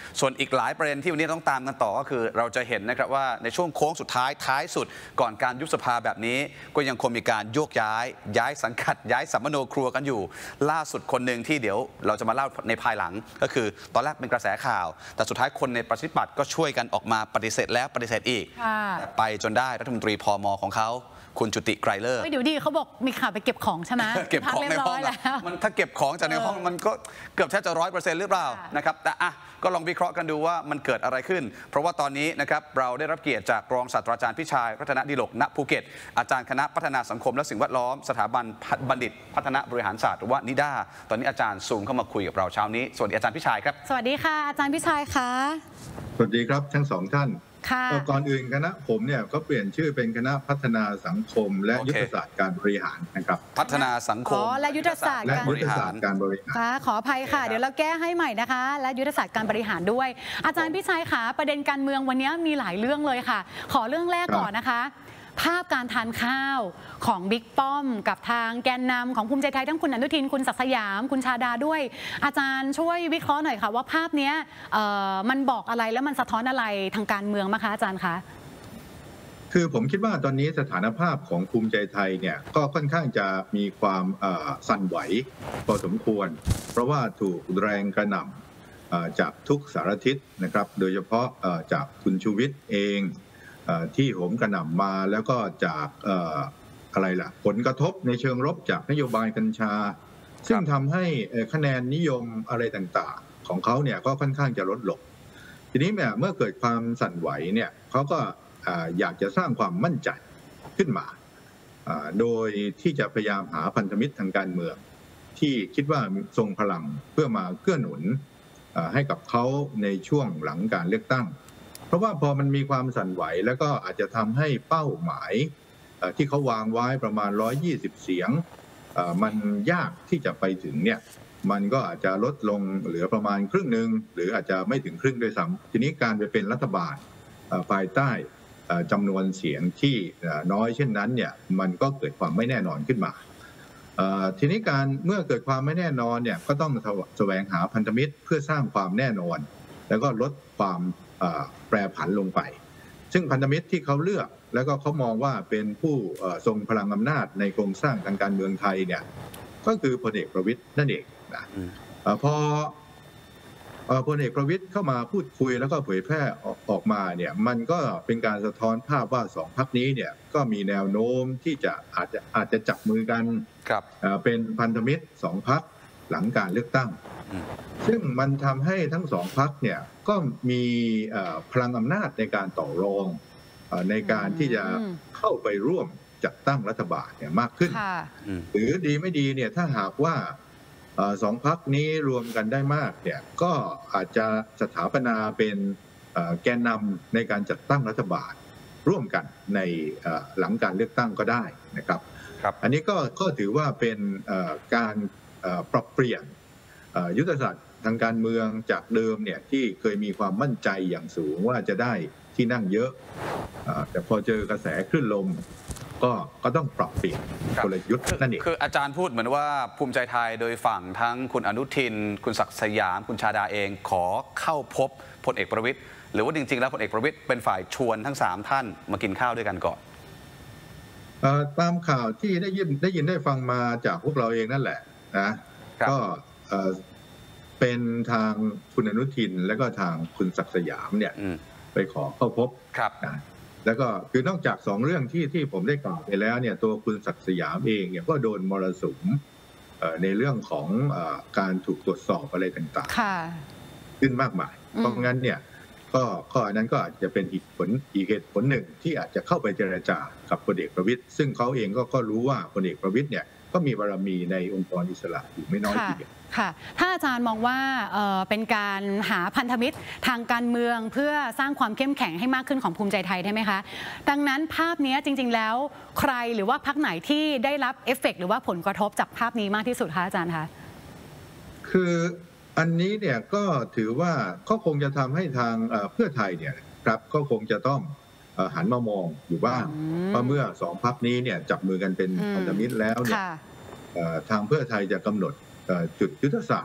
ส่วนอีกหลายประเด็นที่วันนี้ต้องตามกันต่อก็คือเราจะเห็นนะครับว่าในช่วงโค้งสุดท้ายสุดก่อนการยุบสภาแบบนี้ก็ยังคงมีการโยกย้ายสังกัดย้ายสัมมโนครัวกันอยู่ล่าสุดคนหนึ่งที่เดี๋ยวเราจะมาเล่าในภายหลังก็คือตอนแรกเป็นกระแสข่าวแต่สุดท้ายคนในประชาธิปัตย์ก็ช่วยกันออกมาปฏิเสธแล้วปฏิเสธอีกไปจนได้รัฐมนตรีพม.ของเขาคุณจุติไกรเลิศเดี๋ยวดีเขาบอกมีข่าวไปเก็บของใช่ไหมเก็บของในห้องมันถ้าเก็บของจากในห้องมันก็เกือบแทบจะ100%หรือเปล่านะครับแต่ก็ลองวิเคราะห์กันดูว่ามันเกิดอะไรขึ้นเพราะว่าตอนนี้นะครับเราได้รับเกียรติจากรองศาสตราจารย์พิชัยรัตนดิลกณภูเก็ตอาจารย์คณะพัฒนาสังคมและสิ่งแวดล้อมสถาบันบัณฑิตพัฒนาบริหารศาสตร์หรือว่านิด้าตอนนี้อาจารย์ซูมเข้ามาคุยกับเราเช้านี้สวัสดีอาจารย์พิชัยครับสวัสดีค่ะอาจารย์พิชัยค่ะสวัสดีครับทั้งสองท่านก่อนอื่นคณะผมเนี่ยก็เปลี่ยนชื่อเป็นคณะพัฒนาสังคมและยุทธศาสตร์การบริหารนะครับพัฒนาสังคมและยุทธศาสตร์การบริหารขออภัยค่ะเดี๋ยวเราแก้ให้ใหม่นะคะและยุทธศาสตร์การบริหารด้วยอาจารย์พิชัยค่ะประเด็นการเมืองวันนี้มีหลายเรื่องเลยค่ะขอเรื่องแรกก่อนนะคะภาพการทานข้าวของบิ๊กป้อมกับทางแกนนำของภูมิใจไทยทั้งคุณอนุทินคุณศักดิ์สยามคุณชาดาด้วยอาจารย์ช่วยวิเคราะห์หน่อยค่ะว่าภาพนี้มันบอกอะไรแล้วมันสะท้อนอะไรทางการเมืองมั้ยคะอาจารย์คะคือผมคิดว่าตอนนี้สถานภาพของภูมิใจไทยเนี่ยก็ค่อนข้างจะมีความสั่นไหวพอสมควรเพราะว่าถูกแรงกระหน่ำจากทุกสารทิศนะครับโดยเฉพาะจากคุณชูวิทย์เองที่โหมกระหน่ำมาแล้วก็จากอะไรล่ะผลกระทบในเชิงลบจากนโยบายกัญชาซึ่งทำให้คะแนนนิยมอะไรต่างๆของเขาเนี่ยก็ค่อนข้างจะลดลงทีนี้เนี่ยเมื่อเกิดความสั่นไหวเนี่ยเขาก็อยากจะสร้างความมั่นใจขึ้นมาโดยที่จะพยายามหาพันธมิตรทางการเมืองที่คิดว่าทรงพลังเพื่อมาเกื้อหนุนให้กับเขาในช่วงหลังการเลือกตั้งเพราะว่าพอมันมีความสั่นไหวแล้วก็อาจจะทำให้เป้าหมายที่เขาวางไว้ประมาณ120เสียงมันยากที่จะไปถึงเนี่ยมันก็อาจจะลดลงเหลือประมาณครึ่งหนึ่งหรืออาจจะไม่ถึงครึ่งด้วยซ้ำทีนี้การไปเป็นรัฐบาลภายใต้จำนวนเสียงที่น้อยเช่นนั้นเนี่ยมันก็เกิดความไม่แน่นอนขึ้นมาทีนี้การเมื่อเกิดความไม่แน่นอนเนี่ยก็ต้องแสวงหาพันธมิตรเพื่อสร้างความแน่นอนแล้วก็ลดความแปรผันลงไปซึ่งพันธมิตรที่เขาเลือกแล้วก็เขามองว่าเป็นผู้ทรงพลังอำนาจในโครงสร้างทางการเมืองไทยเนี่ยก็คือพลเอกประวิตรนั่นเองนะพอพลเอกประวิตรเข้ามาพูดคุยแล้วก็เผยแพร่ออกมาเนี่ยมันก็เป็นการสะท้อนภาพว่าสองพรรคนี้เนี่ยก็มีแนวโน้มที่จะอาจจะจับมือกันเป็นพันธมิตรสองพรรคหลังการเลือกตั้งซึ่งมันทำให้ทั้งสองพรรคเนี่ยก็มีพลังอำนาจในการต่อรองในการที่จะเข้าไปร่วมจัดตั้งรัฐบาลเนี่ยมากขึ้นหรือดีไม่ดีเนี่ยถ้าหากว่าสองพรรคนี้รวมกันได้มากเนี่ยก็อาจจะสถาปนาเป็นแกนนำในการจัดตั้งรัฐบาลร่วมกันในหลังการเลือกตั้งก็ได้นะครับอันนี้ก็ถือว่าเป็นการปรับเปลี่ยนยุทธศาสตร์ทางการเมืองจากเดิมเนี่ยที่เคยมีความมั่นใจอย่างสูงว่าจะได้ที่นั่งเยอะแต่พอเจอกระแสคลื่นลมก็ต้องปรับเปลี่ยนกลยุทธ์นั่นเองคืออาจารย์พูดเหมือนว่าภูมิใจไทยโดยฝั่งทั้งคุณอนุทินคุณศักดิ์สยามคุณชาดาเองขอเข้าพบพลเอกประวิตรหรือว่าจริงๆแล้วพลเอกประวิตรเป็นฝ่ายชวนทั้ง3ท่านมากินข้าวด้วยกันก่อนตามข่าวที่ได้ยินได้ฟังมาจากพวกเราเองนั่นแหละนะก็เป็นทางคุณอนุทินและก็ทางคุณศักดิ์สยามเนี่ยไปขอเข้าพบนะแล้วก็คือนอกจาก2เรื่องที่ผมได้กล่าวไปแล้วเนี่ยตัวคุณศักดิ์สยามเองเนี่ยก็โดนมรสุมในเรื่องของการถูกตรวจสอบอะไรต่างๆขึ้นมากมายเพราะงั้นเนี่ยก็อันนั้นก็อาจจะเป็นอีกเหตุผลหนึ่งที่อาจจะเข้าไปเจรจากับพลเอกประวิตรซึ่งเขาเองก็รู้ว่าพลเอกประวิตรเนี่ยก็มีบารมีในองค์กรอิสระอยู่ไม่น้อยทีเดียวค่ะถ้าอาจารย์มองว่าเป็นการหาพันธมิตรทางการเมืองเพื่อสร้างความเข้มแข็งให้มากขึ้นของภูมิใจไทยได้ไหมคะดังนั้นภาพนี้จริงๆแล้วใครหรือว่าพรรคไหนที่ได้รับเอฟเฟกต์หรือว่าผลกระทบจากภาพนี้มากที่สุดคะอาจารย์คะคืออันนี้เนี่ยก็ถือว่าก็คงจะทำให้ทางเพื่อไทยเนี่ยครับก็คงจะต้องหันมามองอยู่บ้างเพราะเมื่อ2พรรคนี้เนี่ยจับมือกันเป็นพันธมิตรแล้วเนี่ยทางเพื่อไทยจะกำหนดจุดยุทธศาสตร์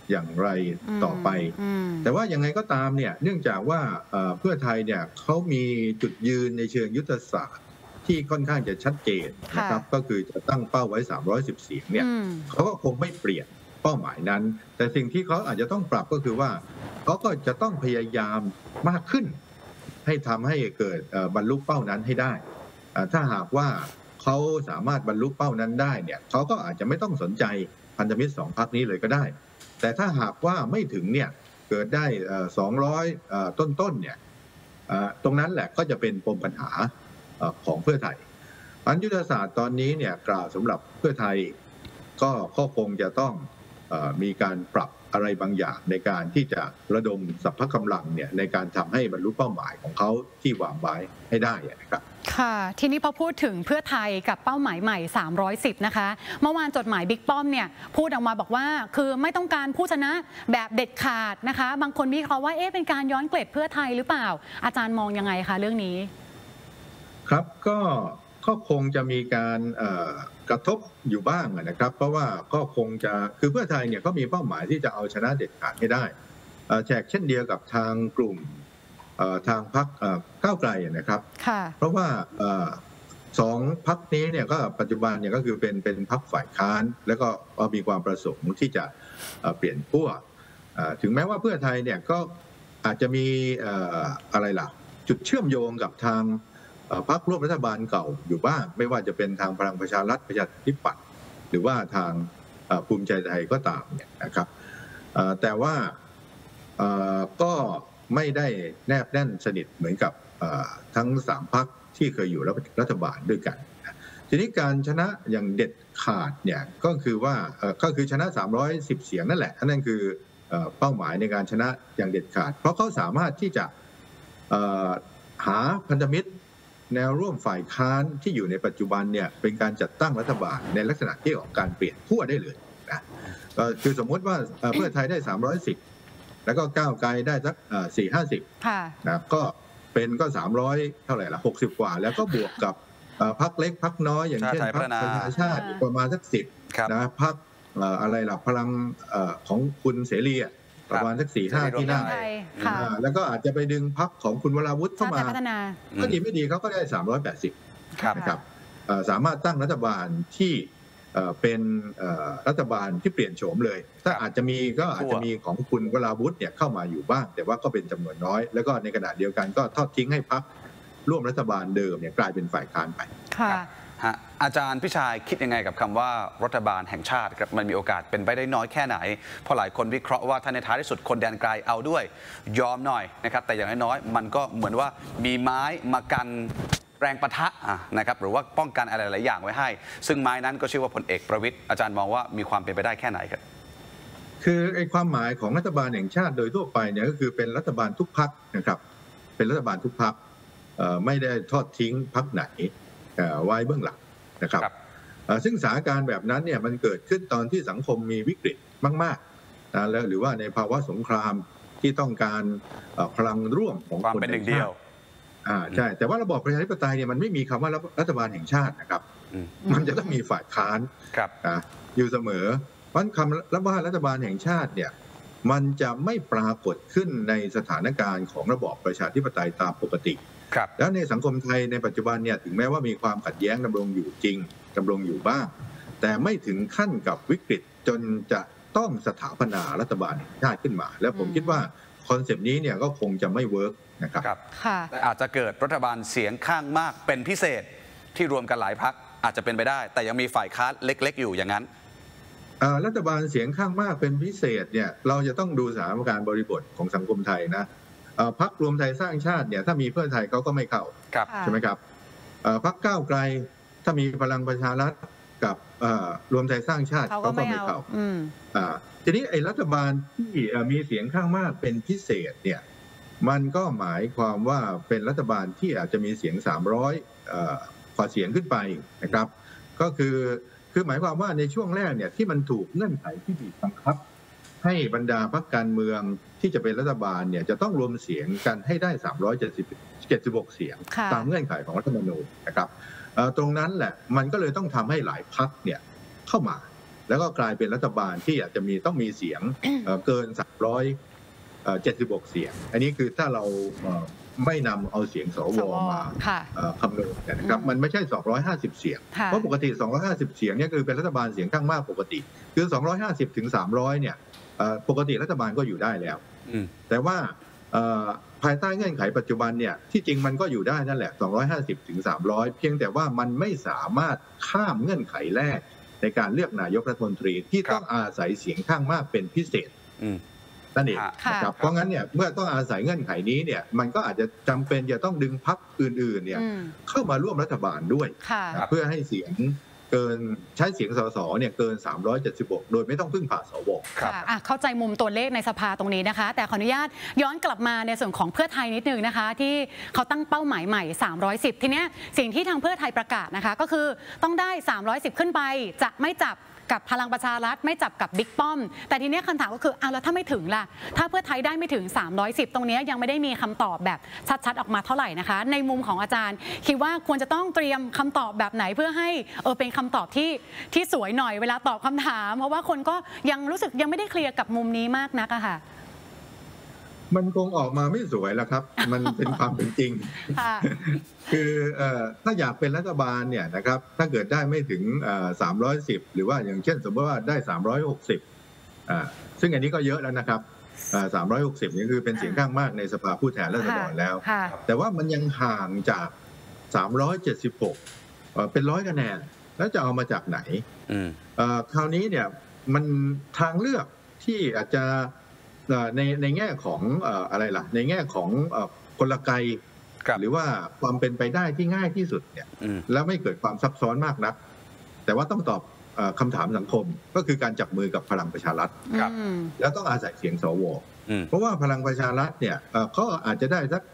อย่างไรต่อไปแต่ว่ายังไงก็ตามเนี่ยเนื่องจากว่าเพื่อไทยเนี่ยเขามีจุดยืนในเชิงยุทธศาสตร์ที่ค่อนข้างจะชัดเจนนะครับก็คือจะตั้งเป้าไว้310เสียงเนี่ยเขาก็คงไม่เปลี่ยนเป้าหมายนั้นแต่สิ่งที่เขาอาจจะต้องปรับก็คือว่าเขาก็จะต้องพยายามมากขึ้นให้ทำให้เกิดบรรลุเป้านั้นให้ได้ถ้าหากว่าเขาสามารถบรรลุเป้านั้นได้เนี่ยเขาก็อาจจะไม่ต้องสนใจพันธมิตร2 พรรคนี้เลยก็ได้แต่ถ้าหากว่าไม่ถึงเนี่ยเกิดได้200ต้นเนี่ยตรงนั้นแหละก็จะเป็นปมปัญหาของเพื่อไทยอันยุทธศาสตร์ตอนนี้เนี่ยกล่าวสำหรับเพื่อไทยก็คงจะต้องมีการปรับอะไรบางอย่างในการที่จะระดมสรรพกำลังเนี่ยในการทำให้บรรลุเป้าหมายของเขาที่วางไว้ให้ได้นะครับค่ะทีนี้พอพูดถึงเพื่อไทยกับเป้าหมายใหม่310นะคะเมื่อวานจดหมายบิ๊กป้อมเนี่ยพูดออกมาบอกว่าคือไม่ต้องการผู้ชนะแบบเด็ดขาดนะคะบางคนวิเคราะห์ว่าเป็นการย้อนเกล็ดเพื่อไทยหรือเปล่าอาจารย์มองยังไงคะเรื่องนี้ครับก็คงจะมีการกระทบอยู่บ้างนะครับเพราะว่าก็คงจะคือเพื่อไทยเนี่ยก็มีเป้าหมายที่จะเอาชนะเด็ดขาดให้ได้แจกเช่นเดียวกับทางกลุ่มทางพรรคก้าวไกลนะครับเพราะว่า2 พรรคนี้เนี่ยก็ปัจจุบันเนี่ยก็คือเป็นพรรคฝ่ายค้านแล้วก็มีความประสงค์ที่จะเปลี่ยนขั้วถึงแม้ว่าเพื่อไทยเนี่ยก็อาจจะมีอะไรล่ะจุดเชื่อมโยงกับทางพรรคร่วมรัฐบาลเก่าอยู่บ้างไม่ว่าจะเป็นทางพลังประชารัฐประชาธิปัตย์หรือว่าทางภูมิใจไทยก็ตามเนี่ยนะครับแต่ว่าก็ไม่ได้แนบแน่นสนิทเหมือนกับทั้ง3 พรรคที่เคยอยู่รัฐบาลด้วยกันทีนี้การชนะอย่างเด็ดขาดเนี่ยก็คือว่าก็คือชนะ310เสียงนั่นแหละนั่นคือเป้าหมายในการชนะอย่างเด็ดขาดเพราะเขาสามารถที่จะหาพันธมิตรแนวร่วมฝ่ายค้านที่อยู่ในปัจจุบันเนี่ยเป็นการจัดตั้งรัฐบาลในลักษณะที่ของการเปลี่ยนขั้วได้เลยนะคือสมมติว่าเพื่อไทยได้310แล้วก็ก้าวไกลได้สัก450นะก็เป็นก็300เท่าไหร่ละ60 กว่าแล้วก็บวกกับพรรคเล็กพรรคน้อยอย่างเช่นพรรคประชาชาติประมาณสัก10นะพรรคอะไรล่ะพลังของคุณเสรีประมาณสัก4-5 ที่นั่งแล้วก็อาจจะไปดึงพรรคของคุณวราวุฒิเข้ามาก็ดีไม่ดีเขาก็ได้380นะครับสามารถตั้งรัฐบาลที่เป็นรัฐบาลที่เปลี่ยนโฉมเลยถ้าอาจจะมีก็อาจจะมีของคุณวราวุฒิเนี่ยเข้ามาอยู่บ้างแต่ว่าก็เป็นจำนวนน้อยแล้วก็ในขณะเดียวกันก็ทอดทิ้งให้พรรคร่วมรัฐบาลเดิมเนี่ยกลายเป็นฝ่ายค้านไปอาจารย์พิชัยคิดยังไงกับคำว่ารัฐบาลแห่งชาติครับมันมีโอกาสเป็นไปได้น้อยแค่ไหนเพราะหลายคนวิเคราะห์ว่าถ้าในท้ายที่สุดคนแดนไกลเอาด้วยยอมหน่อยนะครับแต่อย่างน้อยๆมันก็เหมือนว่ามีไม้มากันแรงปะทะนะครับหรือว่าป้องกันอะไรหลายอย่างไว้ให้ซึ่งไม้นั้นก็ชื่อว่าพลเอกประวิตรอาจารย์มองว่ามีความเป็นไปได้แค่ไหนครับคือไอ้ความหมายของรัฐบาลแห่งชาติโดยทั่วไปเนี่ยก็คือเป็นรัฐบาลทุกพรรคนะครับเป็นรัฐบาลทุกพรรคไม่ได้ทอดทิ้งพรรคไหนไว้เบื้องหลังนะครับซึ่งสถานการณ์แบบนั้นเนี่ยมันเกิดขึ้นตอนที่สังคมมีวิกฤตมากๆนะแล้วหรือว่าในภาวะสงครามที่ต้องการพลังร่วมของความเป็นหนึ่งเดียวใช่แต่ว่าระบอบประชาธิปไตยเนี่ยมันไม่มีคำว่ารัฐบาลแห่งชาตินะครับมันจะต้องมีฝ่ายค้านอยู่เสมอเพราะคำว่ารัฐบาลแห่งชาติเนี่ยมันจะไม่ปรากฏขึ้นในสถานการณ์ของระบอบประชาธิปไตยตามปกติแล้วในสังคมไทยในปัจจุบันเนี่ยถึงแม้ว่ามีความขัดแย้งดำรงอยู่จริงดำรงอยู่บ้างแต่ไม่ถึงขั้นกับวิกฤตจนจะต้องสถาปนารัฐบาลแห่งชาติขึ้นมาแล้วผมคิดว่าคอนเซปต์นี้เนี่ยก็คงจะไม่เวิร์กนะครับแต่อาจจะเกิดรัฐบาลเสียงข้างมากเป็นพิเศษที่รวมกันหลายพรรคอาจจะเป็นไปได้แต่ยังมีฝ่ายค้านเล็กๆอยู่อย่างนั้นรัฐบาลเสียงข้างมากเป็นพิเศษเนี่ยเราจะต้องดูสถานการณ์บริบทของสังคมไทยนะพรรครวมไทยสร้างชาติเนี่ยถ้ามีเพื่อไทยเขาก็ไม่เข้าใช่ไหมครับพรรคก้าวไกลถ้ามีพลังประชารัฐกับรวมไทยสร้างชาติเขาก็ไม่เข้าทีนี้ไอ้รัฐบาลที่มีเสียงข้างมากเป็นพิเศษเนี่ยมันก็หมายความว่าเป็นรัฐบาลที่อาจจะมีเสียง300กว่าเสียงขึ้นไปนะครับก็คือหมายความว่าในช่วงแรกเนี่ยที่มันถูกเงื่อนไขที่บีบบังคับให้บรรดาพรรคการเมืองที่จะเป็นรัฐบาลเนี่ยจะต้องรวมเสียงกันให้ได้376เสียงตามเงื่อนไขของรัฐธรรมนูญนะครับตรงนั้นแหละมันก็เลยต้องทำให้หลายพรรคเนี่ยเข้ามาแล้วก็กลายเป็นรัฐบาลที่อาจจะต้องมีเสียงเกิน376 เสียงอันนี้คือถ้าเราไม่นำเอาเสียงสวมาคำนวณนะครับมันไม่ใช่250 เสียงเพราะปกติ250 เสียงเนี่ยคือเป็นรัฐบาลเสียงข้างมากปกติคือ250 ถึง 300เนี่ยปกติรัฐบาลก็อยู่ได้แล้วแต่ว่าภายใต้เงื่อนไขปัจจุบันเนี่ยที่จริงมันก็อยู่ได้นั่นแหละ250 ถึง 300เพียงแต่ว่ามันไม่สามารถข้ามเงื่อนไขแรกในการเลือกนายกรัฐมนตรีที่ต้องอาศัยเสียงข้างมากเป็นพิเศษนั่นเองนะครับเพราะงั้นเนี่ยเมื่อต้องอาศัยเงื่อนไขนี้เนี่ยมันก็อาจจะจำเป็นจะต้องดึงพรรคอื่นๆเนี่ยเข้ามาร่วมรัฐบาลด้วยเพื่อให้เสียงเกินใช้เสียงสสเนี่ยเกิน376โดยไม่ต้องพึ่งผ่าสวเข้าใจมุมตัวเลขในสภาตรงนี้นะคะแต่ขออนุญาตย้อนกลับมาในส่วนของเพื่อไทยนิดนึงนะคะที่เขาตั้งเป้าหมายใหม่310ทีเนี้ยสิ่งที่ทางเพื่อไทยประกาศนะคะก็คือต้องได้310ขึ้นไปจะไม่จับกับพลังประชารัฐไม่จับกับบิ๊กป้อมแต่ทีนี้คำถามก็คือแล้วถ้าไม่ถึงล่ะถ้าเพื่อไทยได้ไม่ถึง310ตรงนี้ยังไม่ได้มีคำตอบแบบชัดๆออกมาเท่าไหร่นะคะในมุมของอาจารย์คิดว่าควรจะต้องเตรียมคำตอบแบบไหนเพื่อให้เป็นคำตอบที่สวยหน่อยเวลาตอบคำถามเพราะว่าคนก็ยังรู้สึกยังไม่ได้เคลียร์กับมุมนี้มากนักอะค่ะมันคงออกมาไม่สวยแล้วครับมันเป็นความเป็นจริงคือถ้าอยากเป็นรัฐบาลเนี่ยนะครับถ้าเกิดได้ไม่ถึง310หรือว่าอย่างเช่นสมมติว่าได้360ซึ่งอันนี้ก็เยอะแล้วนะครับ360นี่คือเป็นเสียงข้างมากในสภาผู้แทนราษฎรแล้วแต่ว่ามันยังห่างจาก376เป็น100 คะแนนแล้วจะเอามาจากไหนคราวนี้เนี่ยมันทางเลือกที่อาจจะในแง่ของอะไรล่ะในแง่ของกลไกหรือว่าความเป็นไปได้ที่ง่ายที่สุดเนี่ยแล้วไม่เกิดความซับซ้อนมากนักแต่ว่าต้องตอบคำถามสังคมก็คือการจับมือกับพลังประชารัฐแล้วต้องอาศัยเสียงสวเพราะว่าพลังประชารัฐเนี่ยก็อาจจะได้สัก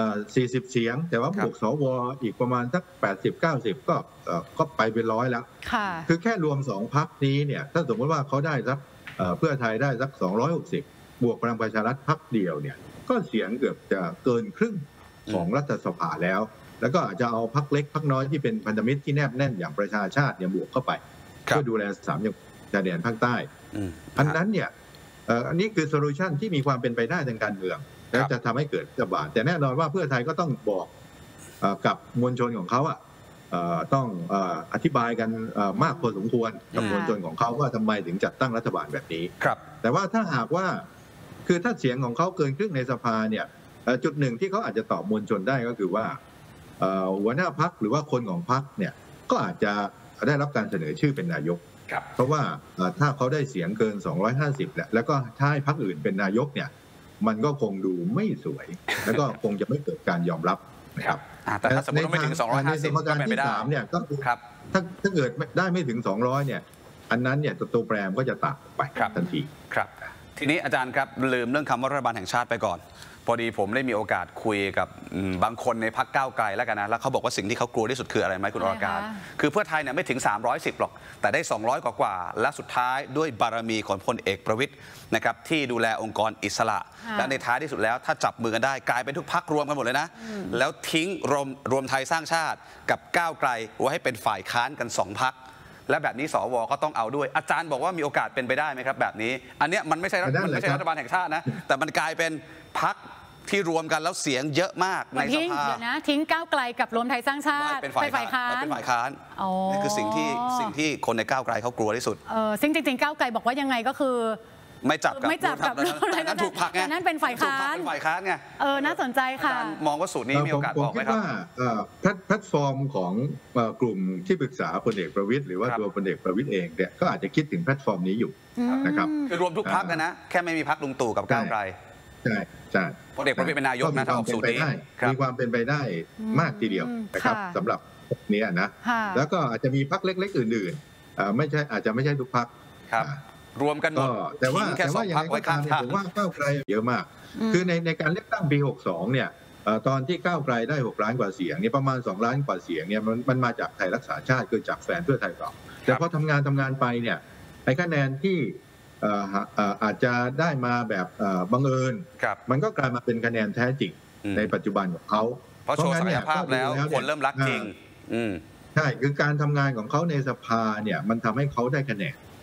40 เสียงแต่ว่าบวกสวอีกประมาณสัก80-90ก็ไปเป็น100แล้วคือแค่รวม2 พรรคนี้เนี่ยถ้าสมมติว่าเขาได้สักเพื่อไทยได้สัก260บวกพลังประชารัฐพรรคเดียวเนี่ยก็เสียงเกือบจะเกินครึ่งของรัฐสภาแล้วก็อาจจะเอาพรรคเล็กพรรคน้อยที่เป็นพันธมิตรที่แนบแน่นอย่างประชาชาติเนี่ยบวกเข้าไปเพื่อดูแล3 จังหวัดชายแดนภาคใต้อันนั้นเนี่ยอันนี้คือโซลูชันที่มีความเป็นไปได้ทางการเมืองและจะทำให้เกิดรัฐบาลแต่แน่นอนว่าเพื่อไทยก็ต้องบอกกับมวลชนของเขาต้องอธิบายกันมากพอสมควรกับมวลชนของเขาว่าทำไมถึงจัดตั้งรัฐบาลแบบนี้แต่ว่าถ้าหากว่าคือถ้าเสียงของเขาเกินครึ่งในสภาเนี่ยจุดหนึ่งที่เขาอาจจะตอบมวลชนได้ก็คือว่าหัวหน้าพรรคหรือว่าคนของพรรคเนี่ยก็อาจจะได้รับการเสนอชื่อเป็นนายกเพราะว่าถ้าเขาได้เสียงเกิน250แล้วก็ถ้าให้พรรคอื่นเป็นนายกเนี่ยมันก็คงดูไม่สวยแล้วก็คงจะไม่เกิดการยอมรับนะครับแต่ถ้าสมมติไม่ถึง250 ก็เป็นไปได้เนี่ยก็ถ้าเกิดได้ไม่ถึง200เนี่ยอันนั้นเนี่ยตัวแปรมก็จะต่างไปทันทีครับทีนี้อาจารย์ครับลืมเรื่องคำว่ารัฐบาลแห่งชาติไปก่อนพอดีผมได้มีโอกาสคุยกับบางคนในพรรคก้าวไกลแล้วกันนะแล้วเขาบอกว่าสิ่งที่เขากลัวที่สุดคืออะไรไหมคุณอรการคือเพื่อไทยเนี่ยไม่ถึง310หรอกแต่ได้200กว่าและสุดท้ายด้วยบารมีของพลเอกประวิตรนะครับที่ดูแลองค์กรอิสระและในท้ายที่สุดแล้วถ้าจับมือกันได้กลายเป็นทุกพรรครวมกันหมดเลยนะแล้วทิ้งรวมไทยสร้างชาติกับก้าวไกลไว้ให้เป็นฝ่ายค้านกัน2 พรรคและแบบนี้สวก็ต้องเอาด้วยอาจารย์บอกว่ามีโอกาสเป็นไปได้ไหมครับแบบนี้อันนี้มันไม่ใช่รัฐบาลแห่งชาตินะแต่มันกลายเป็นพรรคที่รวมกันแล้วเสียงเยอะมากในสภาทิ้งก้าวไกลกับรวมไทยสร้างชาติเป็นฝ่ายค้านนี่คือสิ่งที่คนในก้าวไกลเขากลัวที่สุดซึ่งจริงๆก้าวไกลบอกว่ายังไงก็คือไม่จับกับนั่นถูกพักไงนั่นเป็นฝ่ายค้านไงน่าสนใจค่ะมองว่าสูตรนี้มีโอกาสบอกไหมครับแพลตฟอร์มของกลุ่มที่ปรึกษาพลเอกประวิตรหรือว่าตัวพลเอกประวิตรเองเนี่ยก็อาจจะคิดถึงแพลตฟอร์มนี้อยู่นะครับคือรวมทุกพรรคนะแค่ไม่มีพรรคลุงตู่กับก้าวไกลใช่พลเอกประวิตรเป็นนายกนะถ้าออกสูตรนี้มีความเป็นไปได้มากทีเดียวนะครับสำหรับนี้นะแล้วก็อาจจะมีพรรคเล็กๆอื่นๆไม่ใช่อาจจะไม่ใช่ทุกพรรครวมกันหมดแต่ว่าอย่างไรก็ตามผมว่าก้าวไกลเยอะมากคือในการเลือกตั้งปี62เนี่ยตอนที่ก้าวไกลได้6 ล้านกว่าเสียงนี่ประมาณ2 ล้านกว่าเสียงเนี่ยมันมาจากไทยรักษาชาติคือจากแฟนเพื่อไทยเราแต่พอทำงานไปเนี่ยไอ้คะแนนที่อาจจะได้มาแบบบังเอิญมันก็กลายมาเป็นคะแนนแท้จริงในปัจจุบันของเขาเพราะโชว์ศักยภาพแล้วคนเริ่มรักจริงใช่คือการทำงานของเขาในสภาเนี่ยมันทำให้เขาได้คะแนน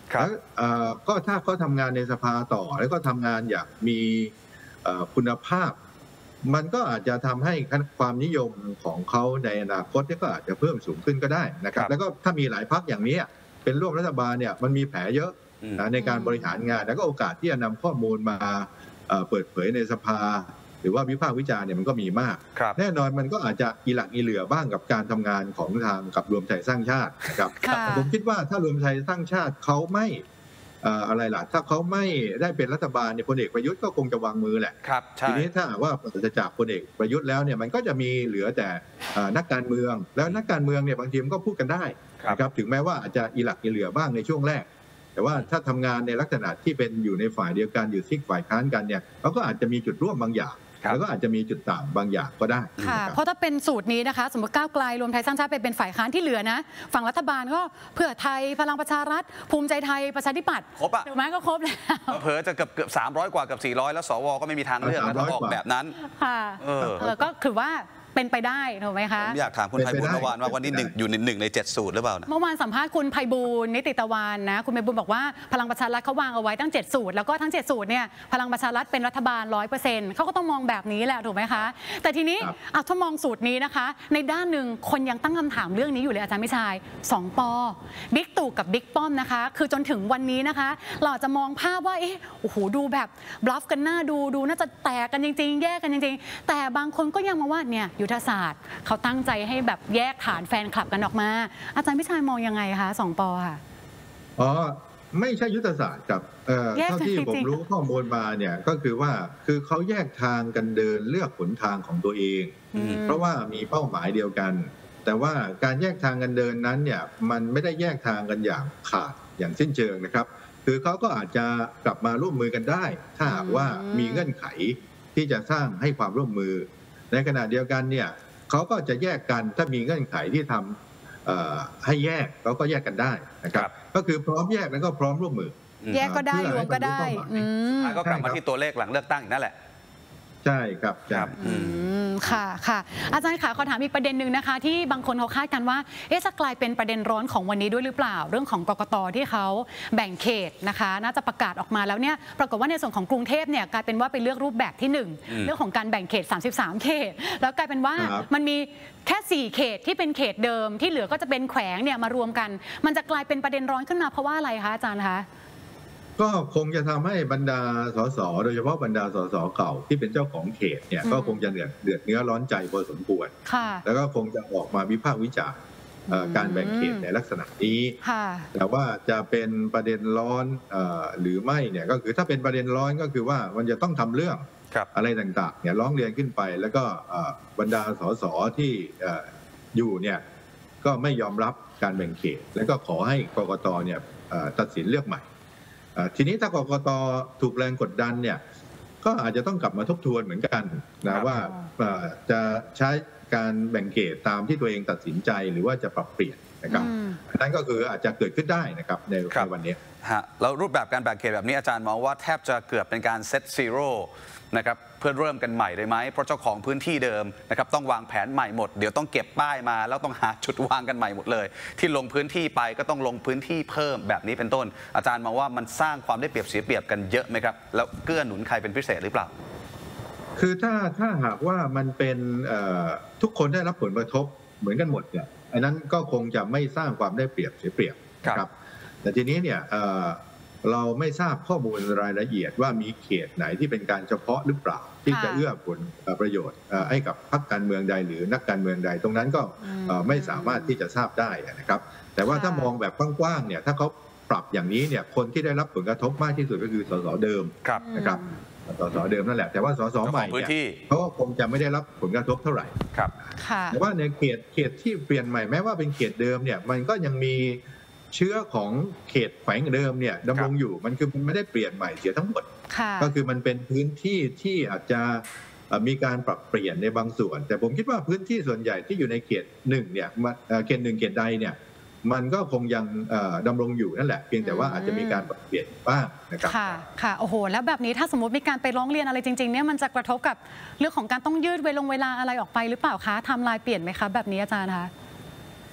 แล้วก็ถ้าเขาทำงานในสภาต่อแล้วก็ทำงานอย่างมีคุณภาพมันก็อาจจะทำให้ความนิยมของเขาในอนาคตก็อาจจะเพิ่มสูงขึ้นก็ได้นะครับแล้วก็ถ้ามีหลายพรรคอย่างนี้เป็นร่วมรัฐบาลเนี่ยมันมีแผลเยอะในการบริหารงานแล้วก็โอกาสที่จะนำข้อมูลมาเปิดเผยในสภาหรือว่าวิพากษ์วิจารณ์เนี่ยมันก็มีมากแน่นอนมันก็อาจจะอีหลักอีเหลือบ้างกับการทำงานของทางกับรวมไทยสร้างชาตินะครับผมคิดว่าถ้ารวมไทยสร้างชาติเขาไม่อะไรล่ะถ้าเขาไม่ได้เป็นรัฐบาลเนี่ยพลเอกประยุทธ์ก็คงจะวางมือแหละทีนี้ถ้าว่าจะจากพลเอกประยุทธ์แล้วเนี่ยมันก็จะมีเหลือแต่นักการเมืองแล้วนักการเมืองเนี่ยบางทีมันก็พูดกันได้นะครับถึงแม้ว่าอาจจะอีหลักอีเหลือบ้างในช่วงแรกแต่ว่าถ้าทำงานในลักษณะที่เป็นอยู่ในฝ่ายเดียวกันอยู่ซีกฝ่ายค้านกันเนี่ยเขาก็อาจจะมีจุดร่วมบางอย่างแล้วก็อาจจะมีจุดต่างบางอย่างก็ได้ค่ะเพราะถ้าเป็นสูตรนี้นะคะสมมติก้าวไกลรวมไทยสร้างชาติไปเป็นฝ่ายค้านที่เหลือนะฝั่งรัฐบาลก็เพื่อไทยพลังประชารัฐภูมิใจไทยประชาธิปัตย์ครบอ่ะถูกไหมก็ครบแล้วเผลอจะเกือบ300กว่ากับ400แล้วสวก็ไม่มีทางเลือกแล้วออกแบบนั้นค่ะก็คือว่าเป็นไปได้ถูกไหมคะผมอยากถามคุณไพบูลย์เมื่อวานว่าวันนี้อยู่ใน1 ใน 7 สูตรหรือเปล่าเมื่อวานสัมภาษณ์คุณไพบูลย์นิติตะวันนะคุณไพบูลย์บอกว่าพลังประชารัฐเขาวางเอาไว้ตั้ง7 สูตรแล้วก็ทั้ง7 สูตรเนี่ยพลังประชารัฐเป็นรัฐบาล 100% เขาก็ต้องมองแบบนี้แหละถูกไหมคะแต่ทีนี้ถ้ามองสูตรนี้นะคะในด้านหนึ่งคนยังตั้งคำถามเรื่องนี้อยู่เลยอาจารย์มิชัย2 ป.บิ๊กตู่กับบิ๊กป้อมนะคะคือจนถึงวันนี้นะคะเราจะมองภาพว่าโอ้โหดูแบบบลัฟกันหน้าดูน่าจะแตกกันจริงๆแยกกันจริงๆแต่บางคนก็ยังมาว่าเนี่ยยุทธศาสตร์เขาตั้งใจให้แบบแยกฐานแฟนคลับกันออกมาอาจารย์พิชัยมองยังไงคะ2 ป.ค่ะไม่ใช่ยุทธศาสตร์กับเท่าที่ผมรู้ข้อมูลมาเนี่ยก็คือว่าคือเขาแยกทางกันเดินเลือกหนทางของตัวเองเพราะว่ามีเป้าหมายเดียวกันแต่ว่าการแยกทางกันเดินนั้นเนี่ยมันไม่ได้แยกทางกันอย่างขาดอย่างสิ้นเชิงนะครับคือเขาก็อาจจะกลับมาร่วมมือกันได้ถ้าหากว่ามีเงื่อนไขที่จะสร้างให้ความร่วมมือในขณะเดียวกันเนี่ยเขาก็จะแยกกันถ้ามีเงื่อนไขที่ทำให้แยกเขาก็แยกกันได้นะครับก็คือพร้อมแยกแล้วก็พร้อมร่วมมือแยกก็ได้รวมก็ได้ก็กลับมาที่ตัวเลขหลังเลือกตั้งอีกนั่นแหละใช่ครับค่ะอาจารย์ค่ะขอถามอีกประเด็นหนึ่งนะคะที่บางคนเขาคาดกันว่าจะกลายเป็นประเด็นร้อนของวันนี้ด้วยหรือเปล่าเรื่องของกกต.ที่เขาแบ่งเขตนะคะน่าจะประกาศออกมาแล้วเนี่ยปรากฏว่าในส่วนของกรุงเทพเนี่ยกลายเป็นว่าเป็นเลือกรูปแบบที่1เรื่องของการแบ่งเขต33เขตแล้วกลายเป็นว่ามันมีแค่4เขตที่เป็นเขตเดิมที่เหลือก็จะเป็นแขวงเนี่ยมารวมกันมันจะกลายเป็นประเด็นร้อนขึ้นมาเพราะว่าอะไรคะอาจารย์คะก็คงจะทำให้บรรดาสสโดยเฉพาะบรรดาสสเก่าที่เป็นเจ้าของเขตเนี่ยก็คงจะเดือดเนื้อร้อนใจพอสมควรแล้วก็คงจะออกมาวิพากษ์วิจารณ์การแบ่งเขตในลักษณะนี้แต่ว่าจะเป็นประเด็นร้อนหรือไม่เนี่ยก็คือถ้าเป็นประเด็นร้อนก็คือว่ามันจะต้องทำเรื่องอะไรต่างๆเนี่ยร้องเรียนขึ้นไปแล้วก็บรรดาสสที่อยู่เนี่ยก็ไม่ยอมรับการแบ่งเขตแล้วก็ขอให้กกตเนี่ยตัดสินเลือกใหม่ทีนี้ถ้ากกต.ถูกแรงกดดันเนี่ยก็อาจจะต้องกลับมาทบทวนเหมือนกันนะว่าจะใช้การแบ่งเขตตามที่ตัวเองตัดสินใจหรือว่าจะปรับเปลี่ยนนะครับนั่นก็คืออาจจะเกิดขึ้นได้นะครับในวันนี้แล้วรูปแบบการแบ่งเขตแบบนี้อาจารย์มองว่าแทบจะเกือบเป็นการเซตซีโร่นะครับเพื่อเริ่มกันใหม่เลยไหมเพราะเจ้าของพื้นที่เดิมนะครับต้องวางแผนใหม่หมดเดี๋ยวต้องเก็บป้ายมาแล้วต้องหาจุดวางกันใหม่หมดเลยที่ลงพื้นที่ไปก็ต้องลงพื้นที่เพิ่มแบบนี้เป็นต้นอาจารย์มองว่ามันสร้างความได้เปรียบเสียเปรียบกันเยอะไหมครับแล้วเกื้อหนุนใครเป็นพิเศษหรือเปล่าคือถ้าหากว่ามันเป็นทุกคนได้รับผลกระทบเหมือนกันหมดเนี่ยอันนั้นก็คงจะไม่สร้างความได้เปรียบเสียเปรียบครับแต่ทีนี้เนี่ยเราไม่ทราบข้อมูลรายละเอียดว่ามีเขตไหนที่เป็นการเฉพาะหรือเปล่าที่จะเอื้อผลประโยชน์ให้กับพรรคการเมืองใดหรือนักการเมืองใดตรงนั้นก็ไม่สามารถที่จะทราบได้นะครับแต่ว่าถ้ามองแบบกว้างๆเนี่ยถ้าเขาปรับอย่างนี้เนี่ยคนที่ได้รับผลกระทบมากที่สุดก็คือสสเดิมนะครับสสเดิมนั่นแหละแต่ว่าสสใหม่เนี่ยเขาก็คงจะไม่ได้รับผลกระทบเท่าไหร่แต่ว่าในเขตที่เปลี่ยนใหม่แม้ว่าเป็นเขตเดิมเนี่ยมันก็ยังมีเชื้อของเขตแขวงเดิมเนี่ยดำรงอยู่มันคือมันไม่ได้เปลี่ยนใหม่เสียทั้งหมดก็คือมันเป็นพื้นที่ที่อาจจะมีการปรับเปลี่ยนในบางส่วนแต่ผมคิดว่าพื้นที่ส่วนใหญ่ที่อยู่ในเขต1เนี่ยเขต1เขตใดเนี่ยมันก็คงยังดำรงอยู่นั่นแหละเพียงแต่ว่าอาจจะมีการปรับเปลี่ยนบ้างนะครับค่ะโอ้โหแล้วแบบนี้ถ้าสมมติมีการไปร้องเรียนอะไรจริงๆเนี่ยมันจะกระทบกับเรื่องของการต้องยืดเวลาอะไรออกไปหรือเปล่าคะไทม์ไลน์เปลี่ยนไหมคะแบบนี้อาจารย์คะ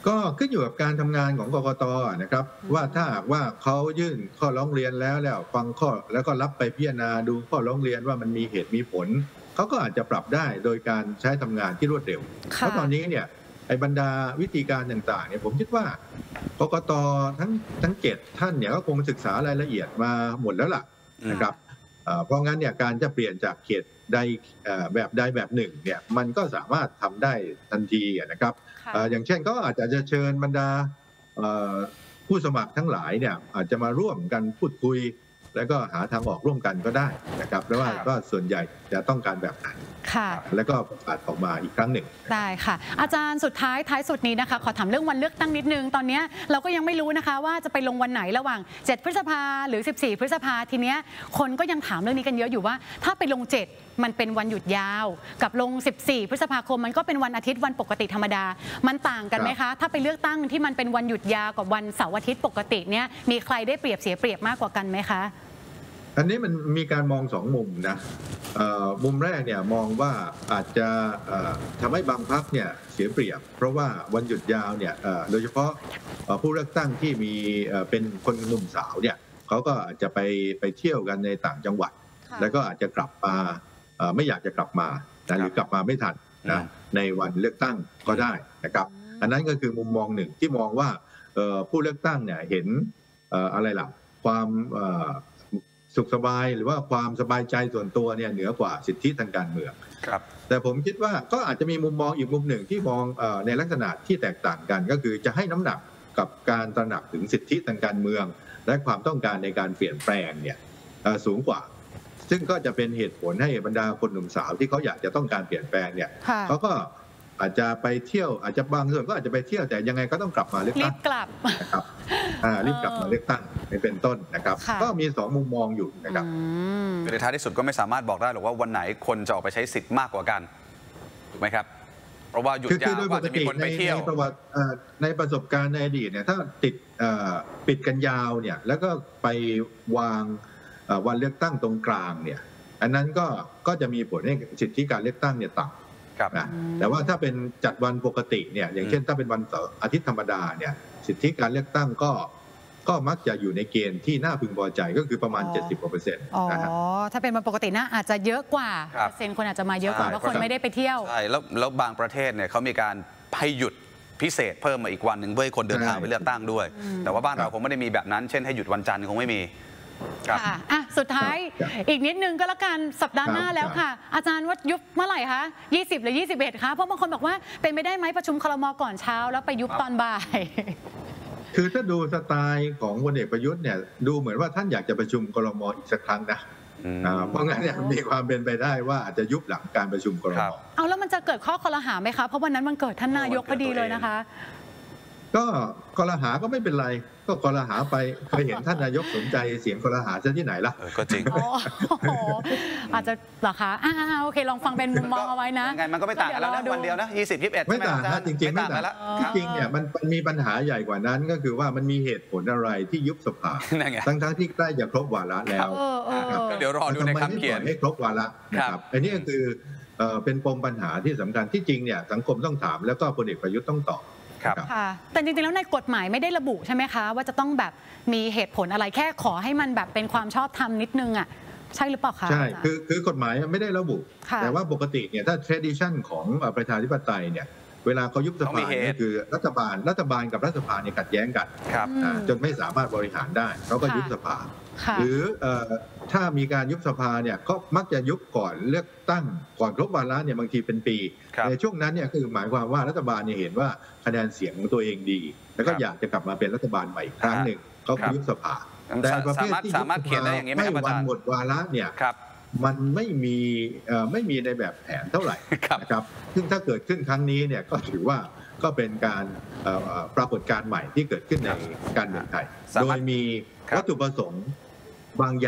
ก็ขึ้นอยู่กับการทำงานของกกต.นะครับว่าถ้าหากว่าเขายื่นข้อร้องเรียนแล้วฟังข้อแล้วก็รับไปพิจารณาดูข้อร้องเรียนว่ามันมีเหตุมีผลเขาก็อาจจะปรับได้โดยการใช้ทำงานที่รวดเร็วเพราะตอนนี้เนี่ยไอ้บรรดาวิธีการต่างๆเนี่ยผมคิดว่ากกต.ทั้ง7ท่านเนี่ยก็คงศึกษารายละเอียดมาหมดแล้วล่ะนะครับเพราะงั้นเนี่ยการจะเปลี่ยนจากเขตใดแบบใดแบบหนึ่งเนี่ยมันก็สามารถทำได้ทันทีนะครับอย่างเช่นก็อาจจะเชิญบรรดาผู้สมัครทั้งหลายเนี่ยอาจจะมาร่วมกันพูดคุยแล้วก็หาทางออกร่วมกันก็ได้นะครับแล้วว่าก็ส่วนใหญ่จะต้องการแบบไหนแล้วก็ประกาศออกมาอีกครั้งหนึ่งได้ค่ะอาจารย์สุดท้ายสุดนี้นะคะขอถามเรื่องวันเลือกตั้งนิดนึงตอนนี้เราก็ยังไม่รู้นะคะว่าจะไปลงวันไหนระหว่าง7พฤษภาหรือ14พฤษภาทีเนี้ยคนก็ยังถามเรื่องนี้กันเยอะอยู่ว่าถ้าไปลง7มันเป็นวันหยุดยาวกับลง14พฤษภาคมมันก็เป็นวันอาทิตย์วันปกติธรรมดามันต่างกันไหมคะถ้าไปเลือกตั้งที่มันเป็นวันหยุดยาวกับวันเสาร์อาทิตย์ปกติเนี้ยมีใครได้เปรียบเสียเปรียบมากกว่ากันไหมคะอันนี้มันมีการมองสองมุมนะมุมแรกเนี่ยมองว่าอาจจะทำให้บางพรรคเนี่ยเสียเปรียบเพราะว่าวันหยุดยาวเนี่ยโดยเฉพาะผู้เลือกตั้งที่มีเป็นคนหนุ่มสาวเนี่ยเขาก็อาจจะไปเที่ยวกันในต่างจังหวัดแล้วก็อาจจะกลับมาไม่อยากจะกลับมาหรือกลับมาไม่ทันนะในวันเลือกตั้งก็ได้นะครับอันนั้นก็คือมุมมองหนึ่งที่มองว่าผู้เลือกตั้งเนี่ยเห็นอะไรล่ะความสุขสบายหรือว่าความสบายใจส่วนตัวเนี่ยเหนือกว่าสิทธิทางการเมืองแต่ผมคิดว่าก็อาจจะมีมุมมองอีกมุมหนึ่งที่มองในลักษณะที่แตกต่างกันก็คือจะให้น้ำหนักกับการตระหนักถึงสิทธิทางการเมืองและความต้องการในการเปลี่ยนแปลงเนี่ยสูงกว่าซึ่งก็จะเป็นเหตุผลให้บรรดาคนหนุ่มสาวที่เขาอยากจะต้องการเปลี่ยนแปลงเนี่ยเขาก็อาจจะไปเที่ยวอาจจะบางส่วนก็อาจจะไปเที่ยวแต่ยังไงก็ต้องกลับมาเลือกตั้งรีบกลับนะครับรีบกลับมาเลือกตั้งเป็นต้นนะครับก็มี2มุมมองอยู่นะครับในท้ายที่สุดก็ไม่สามารถบอกได้หรอกว่าวันไหนคนจะออกไปใช้สิทธิ์มากกว่ากันถูกไหมครับเพราะว่าหยุดยาวก็จะมีคนไปเที่ยวในประสบการณ์ในอดีตเนี่ยถ้าปิดกันยาวเนี่ยแล้วก็ไปวางวันเลือกตั้งตรงกลางเนี่ยอันนั้นก็จะมีผลให้สิทธิการเลือกตั้งเนี่ยต่ำนะแต่ว่าถ้าเป็นจัดวันปกติเนี่ยอย่างเช่นถ้าเป็นวันเสาร์อาทิตย์ธรรมดาเนี่ยสิทธิการเลือกตั้งก็มักจะอยู่ในเกณฑ์ที่น่าพึงพอใจก็คือประมาณ 70% นะฮะถ้าเป็นวันปกติน่าอาจจะเยอะกว่าเปอร์เซ็นต์คนอาจจะมาเยอะกว่าเพราะคนไม่ได้ไปเที่ยวใช่แล้วบางประเทศเนี่ยเขามีการให้หยุดพิเศษเพิ่มมาอีกวันหนึ่งเพื่อให้คนเดินทางไปเลือกตั้งด้วยแต่ว่าบ้านเราคงไม่ได้มีแบบนั้นเช่นให้หยุดวันจันทร์คงไม่มีค่ะสุดท้ายอีกนิดนึงก็แล้วกันสัปดาห์หน้าแล้วค่ะอาจารย์ว่ายุบเมื่อไหร่คะ20หรือ21คะเพราะบางคนบอกว่าเป็นไม่ได้ไหมประชุมครม.ก่อนเช้าแล้วไปยุบตอนบ่ายคือถ้าดูสไตล์ของพลเอกประยุทธ์เนี่ยดูเหมือนว่าท่านอยากจะประชุมครม.อีกสักครั้งนะเพราะงั้นเนี่ยมีความเป็นไปได้ว่าอาจจะยุบหลังการประชุมครม. เอาแล้วมันจะเกิดข้อคลหาไหมคะเพราะวันนั้นมันเกิดท่านนายกพอดีเลยนะคะก็คลหาก็ไม่เป็นไรก็คลหาไปเคยเห็นท่านนายกสนใจเสียงคลหาซะที่ไหนล่ะก็จริงอาจจะเหรอคะโอเคลองฟังเป็นมุมมองเอาไว้นะไงมันก็ไม่ต่างกันแล้วนะวันเดียวนะ20-21 ไม่ต่างนะจริงๆไม่ต่างแล้วจริงๆเนี่ยมันมีปัญหาใหญ่กว่านั้นก็คือว่ามันมีเหตุผลอะไรที่ยุบสภาทั้งที่ใกล้จะครบวาระแล้วเดี๋ยวรอดูในคำเขียนให้ครบวาระนะครับอันนี้ก็คือเป็นปมปัญหาที่สำคัญที่จริงเนี่ยสังคมต้องถามแล้วก็พลเอกประยุทธ์ต้องตอบค่ะแต่จริงๆแล้วในกฎหมายไม่ได้ระบุใช่ไหมคะว่าจะต้องแบบมีเหตุผลอะไรแค่ขอให้มันแบบเป็นความชอบธรรมนิดนึงอ่ะใช่หรือเปล่าคะใช่คือกฎหมายไม่ได้ระบุแต่ว่าปกติเนี่ยถ้า tradition ของประชาธิปไตยเนี่ยเวลาเขายุบสภาเนี่ยคือรัฐบาลกับรัฐสภาเนี่ยขัดแย้งกันจนไม่สามารถบริหารได้เขาก็ยุบสภาหรือถ้ามีการยุบสภาเนี่ยก็มักจะยุบก่อนเลือกตั้งก่อนครบวาระเนี่ยบางทีเป็นปีในช่วงนั้นเนี่ยคือหมายความว่ารัฐบาลเนี่ยเห็นว่าคะแนนเสียงของตัวเองดีแล้วก็อยากจะกลับมาเป็นรัฐบาลใหม่อีกครั้งหนึ่งเขายุบสภาแต่ประเภทที่ยุบสภาไม่วันหมดวาระเนี่ยมันไม่มีในแบบแผนเท่าไหร่นะครับซึ่งถ้าเกิดขึ้นครั้งนี้เนี่ยก็ถือว่าก็เป็นการปรากฏการณ์ใหม่ที่เกิดขึ้นในการเมืองไทยโดยมีวัตถุประสงค์บางอย่าง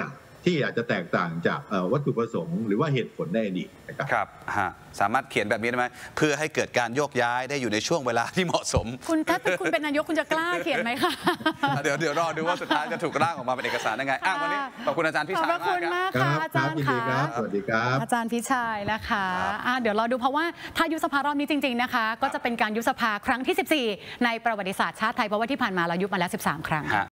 ที่อาจจะแตกต่างจากวัตถุประสงค์หรือว่าเหตุผลในอดีตนะครับครับสามารถเขียนแบบนี้ได้ไหมเพื่อให้เกิดการโยกย้ายได้อยู่ในช่วงเวลาที่เหมาะสมถ้าคุณเป็นนายกคุณจะกล้าเขียนไหมคะเดี๋ยวรอดูว่าสุดท้ายจะถูกร่างออกมาเป็นเอกสารยังไงวันนี้ขอบคุณอาจารย์พิชัยมากครับอาจารย์ค่ะสวัสดีครับอาจารย์พิชัยนะคะเดี๋ยวรอดูเพราะว่าถ้ายุบสภารอบนี้จริงๆนะคะก็จะเป็นการยุบสภาครั้งที่ 14ในประวัติศาสตร์ชาติไทยเพราะว่าที่ผ่านมาเรายุบมาแล้ว13 ครั้ง